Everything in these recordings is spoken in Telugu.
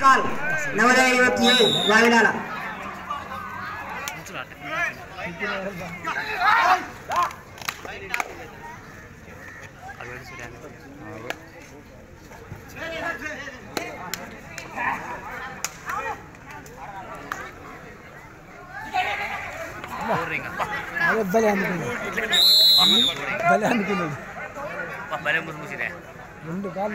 కాల్ నవోదయ యువతి వావిలాల భలే అనుకున్నాడు రెండు కాళ్ళు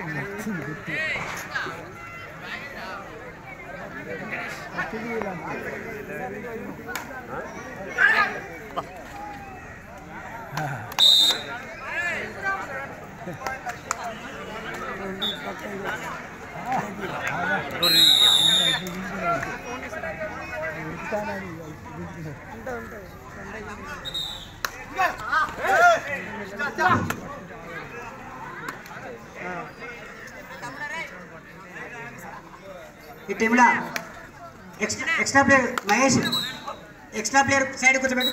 ఈ టీంలో extra player Mahesh extra player side కూర్చోబెట్టు.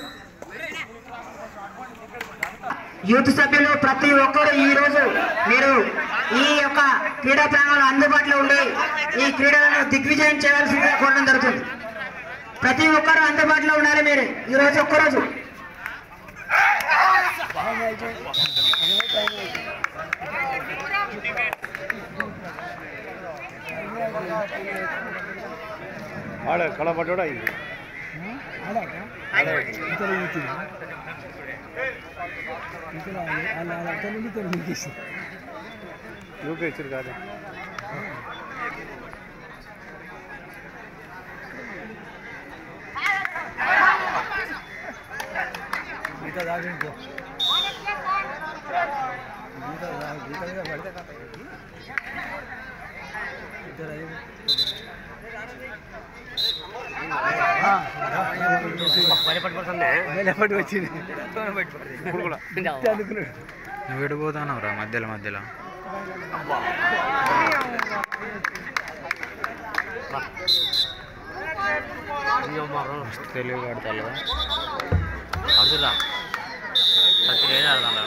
యూత్ సభ్యులు ప్రతి ఒక్కరు ఈ రోజు మీరు ఈ యొక్క క్రీడా ప్రాంగణంలో అందుబాటులో ఉండి ఈ క్రీడలను దిగ్విజయం చేయాల్సిందిగా కోరడం జరుగుతుంది. ప్రతి ఒక్కరు అందుబాటులో ఉండాలి. మీరు ఈ రోజు ఒక్కరోజు కళపడ్డా యూపీఎచ్చారు కాదు గీత దాగి ఇంకో గీత పడితే పడి వచ్చింది నువ్వు విడిపోతావు రా మధ్యలో మధ్యలో తెలుగు ఆడతాను అడుగురా ప్రతిరేజు ఆడతాను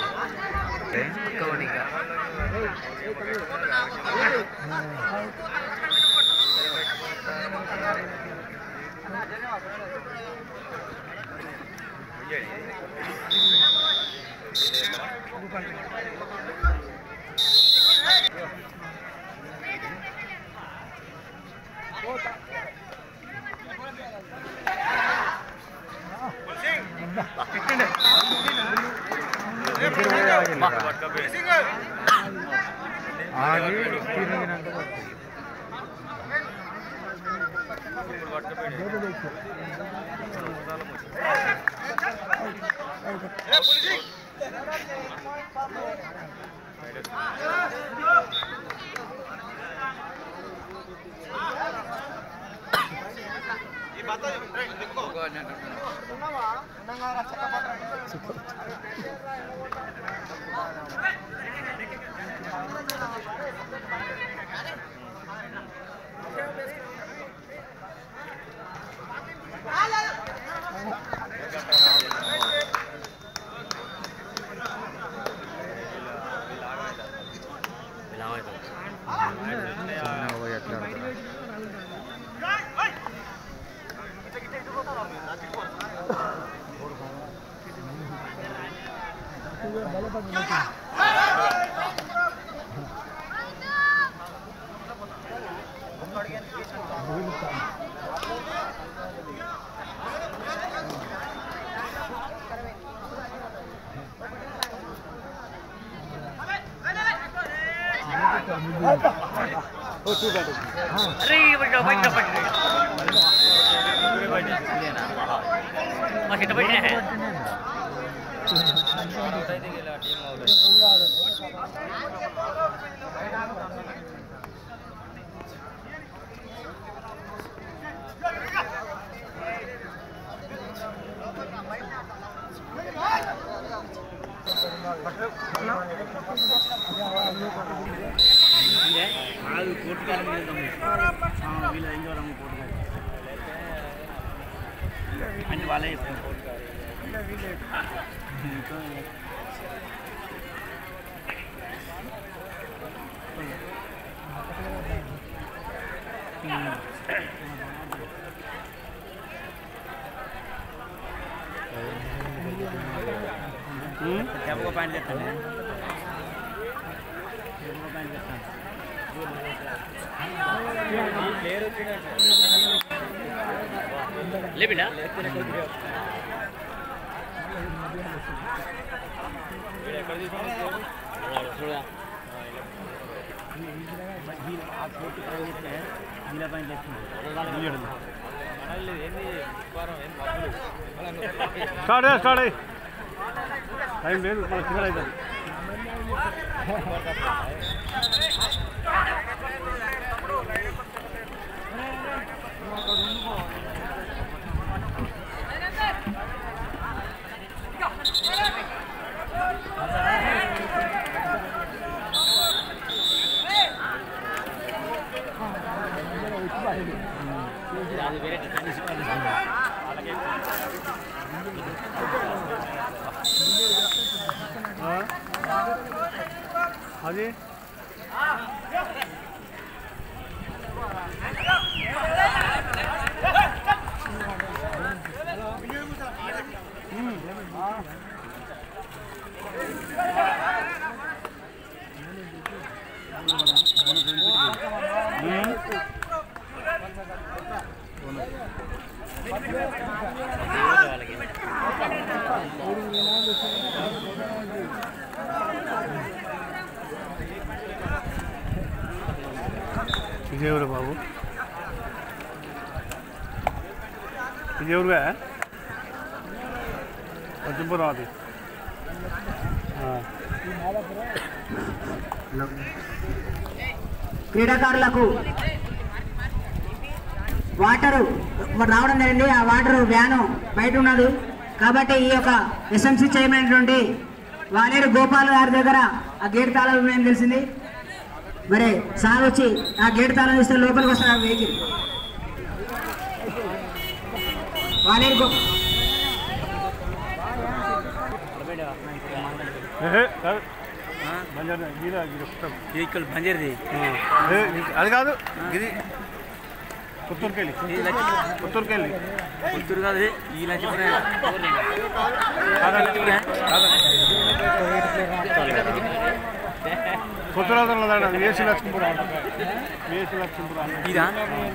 పాయింట్ చేస్తాను లేపినా స్టార్ట్ టైం లేదు మన సిగ్నల్ అవుతుంది అది ఇదేవురు బాబు ఇదేవురుగా పద్మపురం అది క్రీడాకారులకు వాటరు రావడం జరిగింది. ఆ వాటర్ వ్యాను బయట ఉన్నది కాబట్టి ఈ యొక్క ఎస్ఎంసీ చేయమైనటువంటి వాలేరు గోపాల్ గారి దగ్గర ఆ గేట్ తాళాలు ఉన్నాయని తెలిసింది. మరి సార్ వచ్చి ఆ గేట్ తాళం ఇస్తే లోపలికి వస్తారు ఆ వెహికల్. వాలేరు బంజర్ది అది కాదు ఇది పుత్తూరుకెళ్ళి పుత్తూరు కాదు ఈ పుత్తూరు వేసి లక్ష్మీపురం ఇదా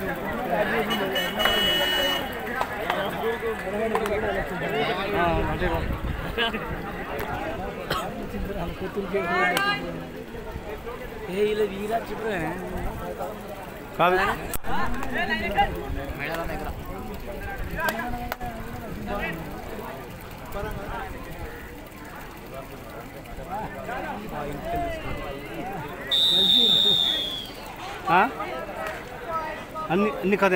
కాదు అన్ని కదే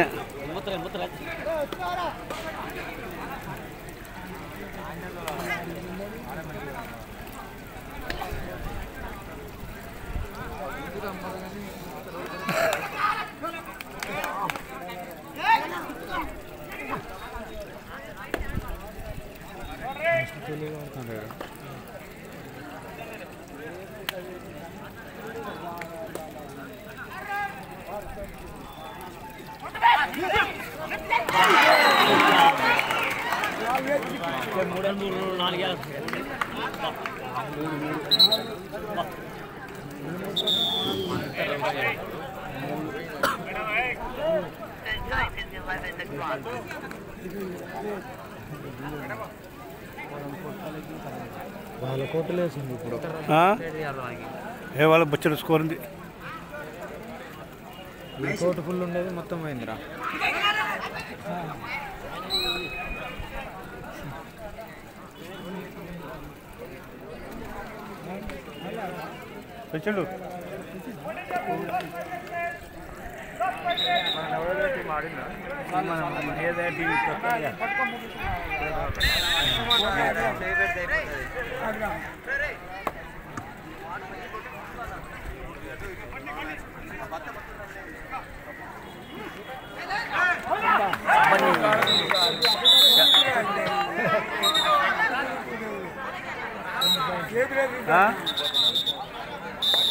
వాళ్ళ కోటలు వేసింది ఇప్పుడు వాళ్ళ బచ్చడు స్కోర్ ఉంది. కోట ఫుల్ ఉండేది మొత్తం పోయిందిరా. వచ్చాడు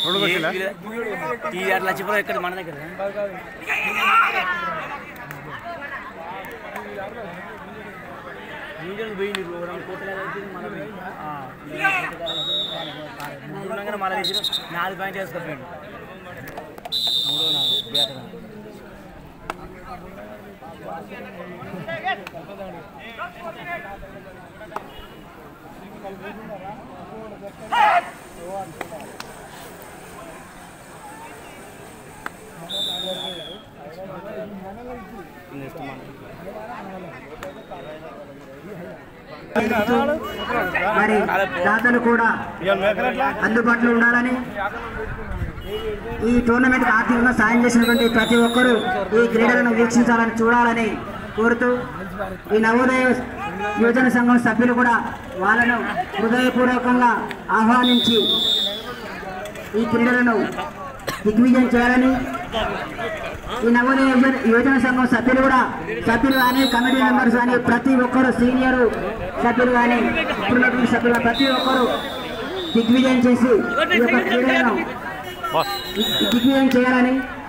లక్ష్మీపురం ఎక్కడ మన దగ్గర పోయింది మళ్ళీ 4 పాయింట్ వేసుకోపోయాడు 3 మరి దాతలు కూడా అందుబాటులో ఉండాలని ఈ టోర్నమెంట్ ఆర్థికంగా సాయం చేసినటువంటి ప్రతి ఒక్కరూ ఈ క్రీడలను వీక్షించాలని చూడాలని కోరుతూ ఈ నవోదయ యువజన సంఘం సభ్యులు కూడా వాళ్ళను హృదయపూర్వకంగా ఆహ్వానించి ఈ క్రీడలను దిగ్విజయం చేయాలని ఈ నవోదయ యువజన సంఘం సభ్యులు కానీ కమిటీ మెంబర్స్ కానీ ప్రతి ఒక్కరు సీనియర్ సభ్యులు కానీ ఇప్పుడున్నటువంటి సభ్యులు ప్రతి ఒక్కరు దిగ్విజయం చేసి ఈ యొక్క క్రీడలను దిగ్విజయం చేయాలని